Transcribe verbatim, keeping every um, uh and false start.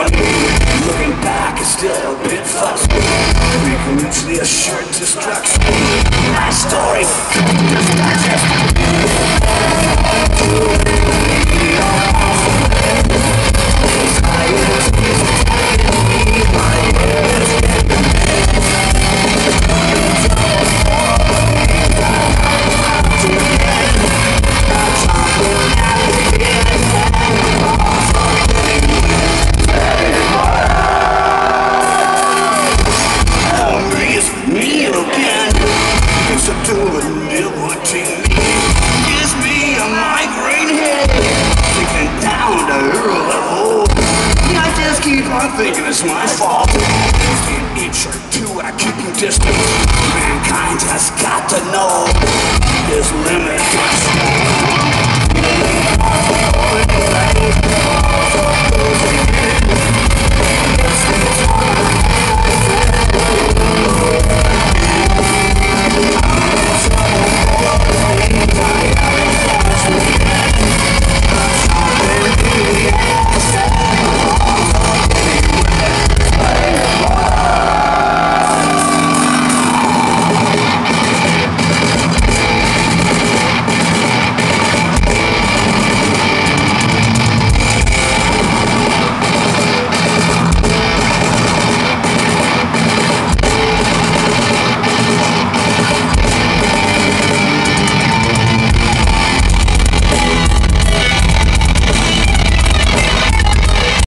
bust. Looking back is still a bit fussed. Making mutually assured destruction. My story thinking it's my fault. An inch or two I keep you distant. Mankind has got to know there's limits.